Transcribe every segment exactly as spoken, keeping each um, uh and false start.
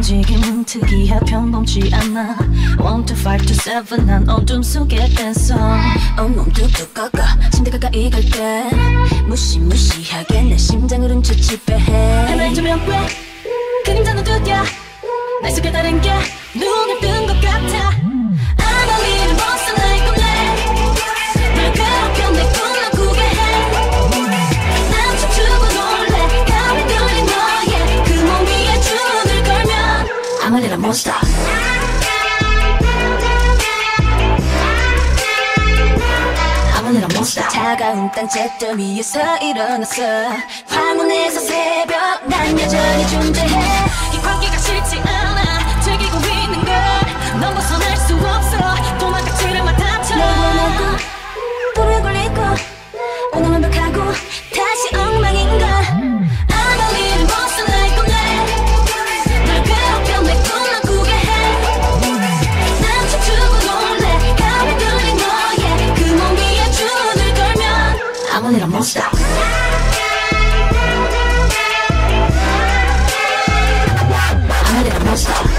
움직임은 특이해 평범치 않아. One to five to seven 난 어둠 속에 댄서. 온몸 뚝뚝 꺾어 침대 가까이 갈 때 무시무시하게 내 심장을 훔쳐 지배해. 하나의 조명괴 그림자는 두드려 날 속에 다른 게 눈을 뜬 것 같아. I'm a little monster like a man. 날 괴롭혀 내 꿈을 꾸게 해. 난 춤추고 놀래 가을 들린 너의 그 몸 위에 주문을 걸면 I'm a little monster. I'm a little monster. 차가운 땅 잿더미 위에서 일어났어. 황혼에서 새벽 난 여전히 존재해. 이 관계가 싫지 않아 즐기고 있는 걸 넌 벗어날 수 없어. 도망가지를 마 다쳐. 내 원하고 불을 굴리고 오늘 완벽하고 다시 엉망인걸. I'm a little monster like a man. 날 괴롭혀 내 꿈을 꾸게 해. 난 춤추고 놀래 가을 들린 너의 그 몸 위에 주문을 걸면 I'm a little monster. I'm a little monster.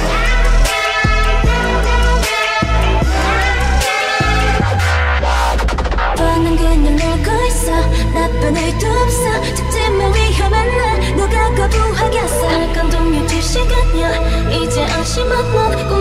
뻔한 그냥 놀고 있어. 나쁜 의도 없어. 작지만 위험한 날 누가 거부하겠어. 알건 동료 두 시간이야. 이제 안심한 넌